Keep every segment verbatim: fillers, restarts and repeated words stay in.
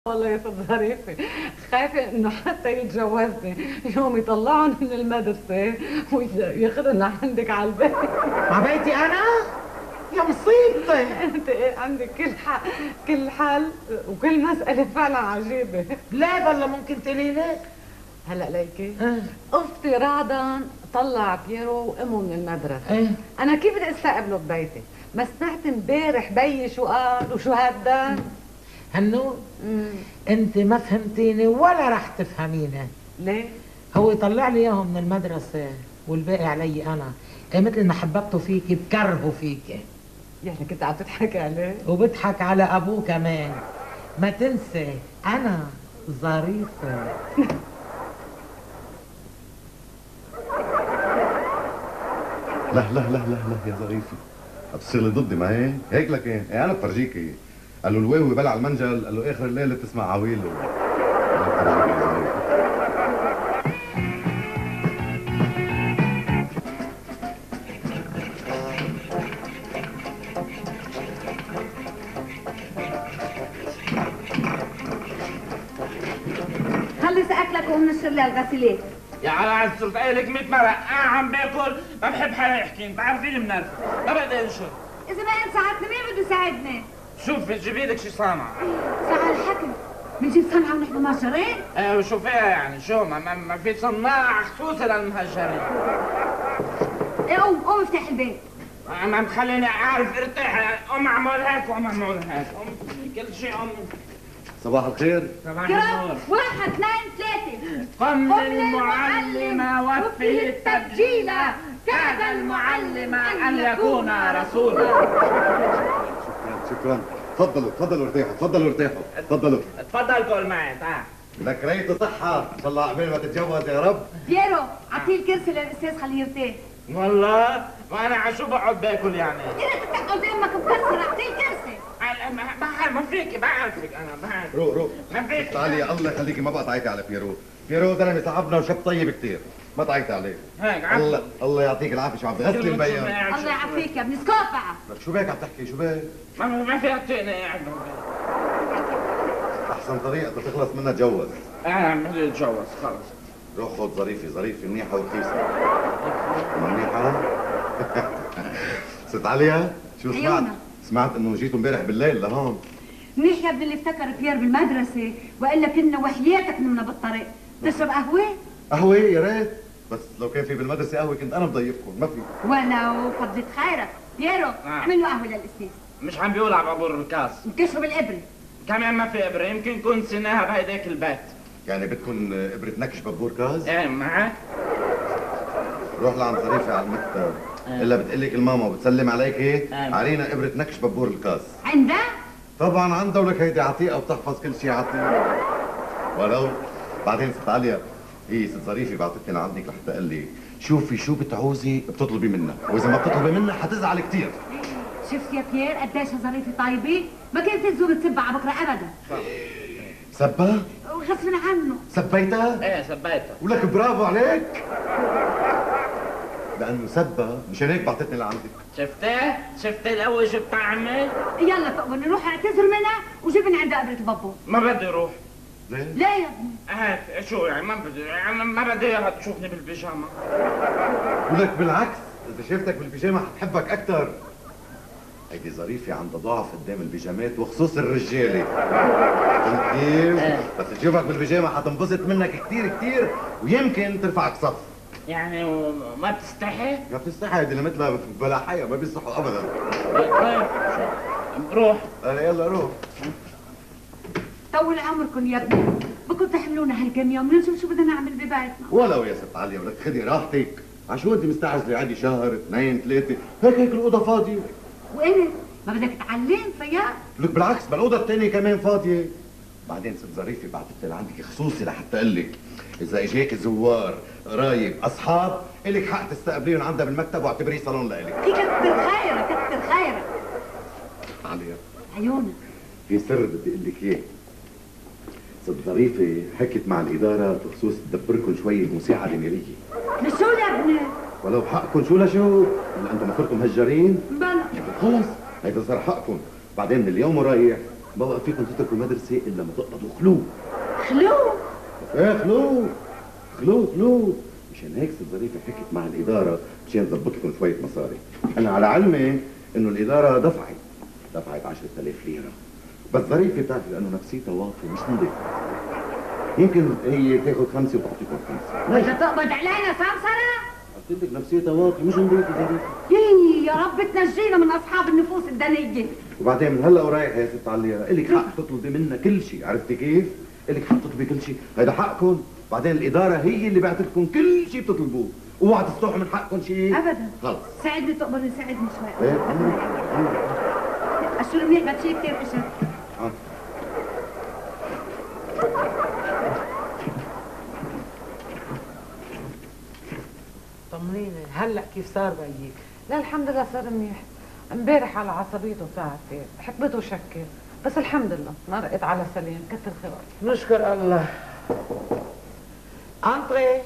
والله يا ست ظريفة، خايفة انه حتى يتجوزني يوم يطلعهم من المدرسة وياخذن عندك على البيت. على بيتي انا؟ يا مصيبتي. انت عندك كل حق كل حل وكل مسألة فعلا عجيبة. لا والله ممكن تقولي لي؟ هلا ليكي اه اختي رعدان طلع بيرو وامه من المدرسة. ايه انا كيف بدي استقبله ببيتي؟ ما سمعت امبارح بيي شو قال وشو هدان؟ هنو انت ما فهمتيني ولا رح تفهميني. ليه؟ هو يطلع لي اياهم من المدرسة والباقي علي انا. إيه مثل ما حببته فيكي بكرهه فيكي. يعني كنت عم تضحكي عليه؟ وبضحك على ابوه كمان. ما تنسي انا ظريفة. لا لا لا لا لا يا ظريفة، بتصيري ضدي ما هيك؟ هيك لك ايه؟ ايه انا بفرجيكي. قال له الواوي بلع المنجل، قال له اخر الليل بتسمع عويله. انا بفرجيكي يا ظريفة. خلص اكلك وقوم نشر لي الغسيلات. يا على عزة قايلك مية مرة أنا عم باكل ما بحب حدا يحكي، أنت عارفين منرفز، ما بدي أنشر. إذا ما أنت ساعدتني مين بده يساعدني؟ شوفي جيبي لك شي صنعة. ساعة الحكم، بنجيب صنعة ونحن مهجرين؟ ايه وشو فيها يعني شو ما, ما, ما في صناع خصوصي للمهجرين. إيه قوم قوم افتح البيت. ما تخليني أعرف ارتاح، قوم أعمل هيك وقوم أعمل هيك، قوم كل شيء قوم. صباح الخير. صباح النور. واحد اثنين ثلاثة. قم للمعلم وفه التبجيل، كاد المعلم أن يكون رسولا. شكرا شكرا. تفضلوا تفضلوا ارتاحوا تفضلوا ارتاحوا تفضلوا. تفضل كل معي تعال. لك ريت صحة، إن شاء الله عقبال ما تتجوز يا رب. بيرو عطيه الكرسي للأستاذ خليه يرتاح. والله وأنا عشو بقعد باكل يعني؟ يا ريت تقعد أمك مكسر، أعطيه الكرسي. ما ما فيك بعرفك انا بعرف. روق روق. ما فيك. تعالي الله يخليكي ما بقى تعيطي على بيرو. بيرو زلمه صاحبنا وشاب طيب كثير، ما تعيطي عليه. هيك عفوا. الله الله يعطيك العافيه، شو عم تغسلي المبين. الله يعافيك يا ابني سكوفة. لك شو بك عم تحكي شو بك؟ ما ما في اعطيني قاعد. احسن طريقه تخلص منها تجوز. انا بدي اتجوز خلص. روح خذ ظريفه ظريفه منيحه ورخيصه. منيحه؟ ست عليا شو سمعت؟ عيونا. سمعت انه جيتوا امبارح بالليل لهون. منيح يا ابني اللي افتكر بيير بالمدرسة، وإلا كنا وحياتك نمنا بالطريق. تشرب قهوة؟ قهوه يا ريت، بس لو كان في بالمدرسه قهوه كنت انا مضيفكم، ما في. ولو فضلت خيرك. بييرو اعمل له قهوة للأستاذ. مش عم بيقول على بابور الكاس. بتشرب الإبرة. كمان ما في ابره، يمكن كنت سناها بهيداك البيت. يعني بدكم ابره نكش بابور كاز؟ ايه معك؟ روح لعند ظريفه على المكتب، الا بتقلك الماما وبتسلم عليك ايه؟ آه. علينا ابره نكش بابور الكاس. عندها؟ طبعا عندها، ولك هيدي عتيقه وبتحفظ كل شيء عتيقه. ولو بعدين ست عليا هي ست ظريفه بعثتني لعندك لحتى قال لي شوفي شو بتعوزي بتطلبي منها، واذا ما بتطلبي منها حتزعل كثير. شفت يا بيير قديش ظريفة طيبة؟ ما كانت تزور تسبها على بكره ابدا. سبها؟ غصب عنه. سبيتها؟ ايه سبيتها. ولك برافو عليك. لانه سبها مشان هيك بعثتني لعندك. شفتيه؟ شفتي الاول شو بتعمل؟ يلا تقبل نروح اعتذر منها وجيبني عندها ابرة البابور. ما بدي اروح. ليه؟ لا يا ابني. هيك شو يعني ما بدي يعني ما بدي اياها تشوفني بالبيجامه. ولك بالعكس، اذا شافتك بالبيجامه حتحبك اكثر. هيدي ظريفة عندها ضعف قدام البيجامات وخصوص الرجالة. فهمت كيف؟ بس تشوفك بالبيجامة حتنبسط منك كثير كثير ويمكن ترفعك صف. يعني ما بتستحي؟ ما بتستحي، هيدي اللي مثلها بلا حياة ما بيصحوا ابدا. طيب بروح. آه يلا روح. طول عمركم يا ابني، بكم تحملونا هالكم يوم نشوف شو بدنا نعمل ببيتنا. ولو يا ست عليا ولك خدي راحتك، عشو انت مستعجلة عادي شهر اثنين ثلاثة، هيك هيك الأوضة فاضية. وانت ما بدك تعلم فيا؟ لك بالعكس بالأوضة الثانية كمان فاضية. بعدين ست ظريفة بعثت لعندك خصوصي لحتى اقول لك إذا اجاك زوار قرايب أصحاب إلك حق تستقبليهم عندها بالمكتب واعتبريه صالون لإلك. في كتر خيرك كتر خيرك. عليا عيونك. في سر بدي اقول لك اياه. ست ظريفة حكت مع الإدارة بخصوص تدبركم شوي مساعدة مالية. لشو يا ابني؟ ولو بحقكم شو لشو؟ هلا انتم ما صرتم مهجرين؟ بلا. خلص هيدا صار حقكم، بعدين من اليوم ورايح ما بقى فيكم تتركوا المدرسه الا ما تقبضوا خلو. خلو؟ ايه خلو خلو خلو. مشان هيك ست ظريفه حكت مع الاداره مشان تظبط لكم شويه مصاري. انا على علمي انه الاداره دفعت دفعت عشرة آلاف ليره، بس ظريفه بتعرفي لانه نفسيتها واطيه مش نظيفه. ممكن هي تاخذ خمسه وتعطيكم خمسه. بدها تقبض علينا سمسرة؟ قلت لك نفسيتها واطيه مش نظيفه ظريفه. يي يا رب تنجينا من اصحاب النفوس الدنيه. وبعدين من هلا ورايح يا ست عليا الك حق تطلبي منا كل شيء، عرفتي كيف؟ الك حق تطلبي كل شيء، هيدا حقكم. بعدين الاداره هي اللي بعتت لكم كل شيء بتطلبوه، اوعى تستوحوا من حقكم شيء ابدا. خلص ساعدني تقبل ساعدني شوي. ايه اشو منيح بس شيء كثير اشد. اه طمنيني هلا كيف صار بيك؟ لا الحمد لله صار منيح. امبارح على عصبيته ساعتين حكبته شكل، بس الحمد لله مرقت على سليم. كتر خيرك. نشكر الله. انطري.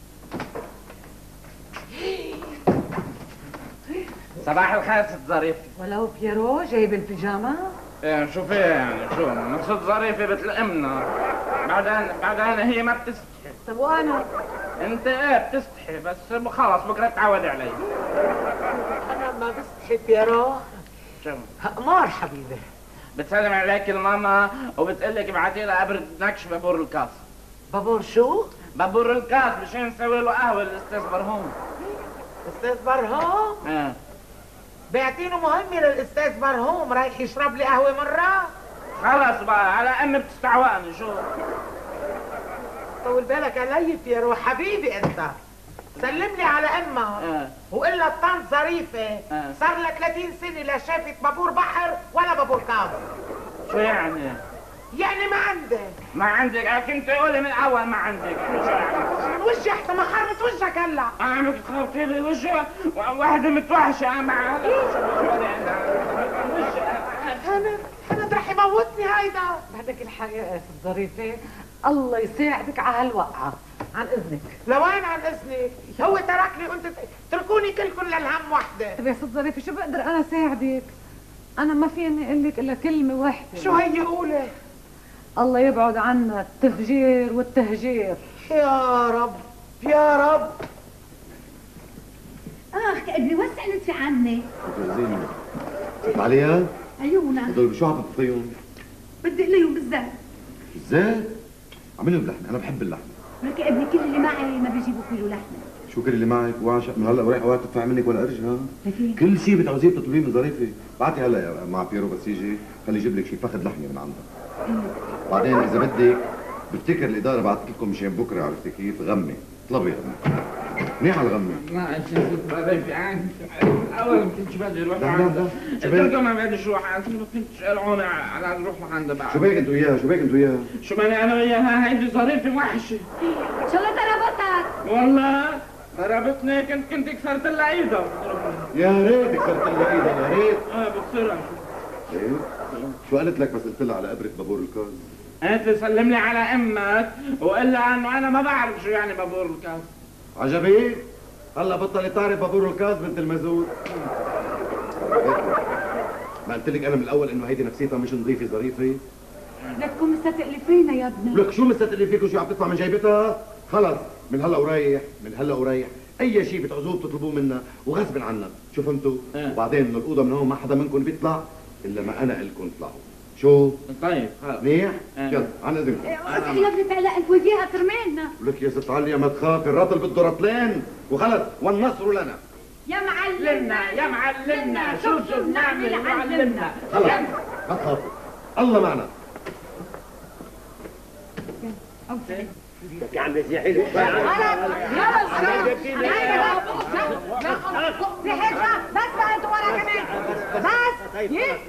صباح الخير ست ظريفة. ولو بيرو جايب البيجامه؟ ايه شو فيها يعني شو مقصود ظريفة بتلقمنا. بعدين بعدين هي ما بتستحي. طب وانا؟ انت ايه بتستحي بس خلص بكره تعودي علي. انا ما بستحي بيرو. شو؟ قمار حبيبي. بتسلم عليك الماما وبتقول لك ابعتي لها ابرد نكش بابور الكاس. بابور شو؟ بابور الكاس مشان نسوي له قهوه للاستاذ برهوم. استاذ برهوم؟ ايه بعتينه مهمة للاستاذ برهوم رايح يشرب لي قهوة مرة؟ خلص بقى على امي بتستعوقني شو؟ طول بالك علي بيرو حبيبي انت. سلم لي على امها اه وقول لها الطنط ظريفة اه صار لها ثلاثين سنة لا شافت بابور بحر ولا بابور كاظم. شو يعني؟ يعني ما عندك. ما عندك كنت تقولي من اول ما عندك. شو يعني؟ وجهي حتى ما حرت وجهك هلا. عم تخربطي لي وجهه واحدة متوحشة مع انا انا رح يموتني هيدا. بعدك الحقيقه يا ست ظريفه الله يساعدك على هالوقعه. عن اذنك. لوين عن اذنك؟ هو تركني وانت تركوني كلكم للهم وحده. طيب يا ست ظريفه شو بقدر انا ساعدك؟ انا ما فيني اقول لك الا كلمه واحده. شو هي قولي؟ الله يبعد عنا التفجير والتهجير. يا رب يا رب. اخ ابني وسع لطفي عني. زين ست عليا عيونا هدول شو عم تطفيهم؟ بدي اقليهم بالزيت. الزيت؟ اعمل لهم لحمه، انا بحب اللحمه. لك يا ابني كل اللي معي ما بيجيبوا كيلو لحمه. شو كل اللي معك وعشق من هلا ورايح وقت تدفع منك ولا قرش ها؟ لكن كل شيء بتعوزيه بتطلبيه من ظريفه. بعتي هلا مع بيرو بس يجي خلي يجيب لك شيء فخذ لحمه من عندها. بعدين اذا بدك بفتكر الاداره بعثت لكم مشان بكره عرفتي كيف غمه، اطلبي غمه. منيحه الغمه. ما عشان ظريفة عندي اول ما كنتش بدي اروح لا لا عندها. لا قلت لكم ما بديش اروح عندها ما كنتش قلعوني على اروح عندها بعد. شو بك انت وياها؟ شو بك انت وياها؟ شو ماني انا وياها هيدي ظريفة وحشة. شو اللي ضربتك؟ والله ضربتني كنت كنت كسرت لها ايدها. يا ريت كسرت لها ايدها يا ريت. اه بتصير ايه؟ شو قالت لك بس قلت لها على ابره بابور الكاز؟ قالت لي سلم لي على امك وقول لها انه انا ما بعرف شو يعني بابور الكاس. عجبك؟ هلا بطلت تعرف بابور الكاز بنت المازوت. ما قلت لك انا من الاول انه هيدي نفسيتها مش نظيفه ظريفه؟ بدك تكون مستقل فينا يا ابني. لك شو مستقل فيك وشو عم تطلع من جيبتها؟ خلص من هلا ورايح من هلا ورايح اي شيء بتعوزوه بتطلبوه منا وغصب عنا، شو فهمتوا؟ اه. وبعدين من الاوضه من هون ما حدا منكم بيطلع الا ما انا الكم اطلعوا. شو؟ طيب خلص. منيح؟ اه. يلا عن اذنكم. وسع يا ابني تعلق الفوجيها ترمينا. لك يا ست عليا ما تخافي، الرطل بده رطلين وخلص والنصر لنا. يا معلمنا يا معلمنا شوف شو بنعمل معلمنا. خلص ما تخافوا الله معنا. يا عم زي حلو في حاجة بس بقى انتوا ورا كمان بس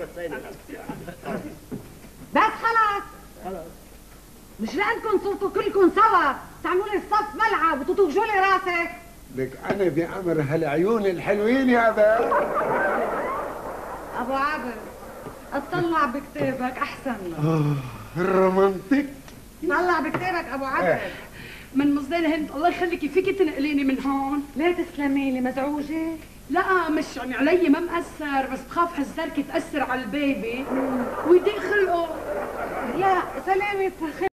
بس خلاص مش لأنكم صرتوا كلكم سوا تعملوا لي الصف ملعب وتطوجوا لي راسك. لك انا بأمر هالعيون الحلوين يا ابا. ابو عبد اطلع بكتابك احسن لك. اه الرومانتيك. طلع بكتابك ابو عبد. من مصدر هند الله يخليكي فيكي تنقليني من هون. ليه تسلمي لي مزعوجه؟ لا مش يعني علي ما مأثر، بس بخاف هالزركة تأثر على البيبي ويضيق خلقه. يا سلامة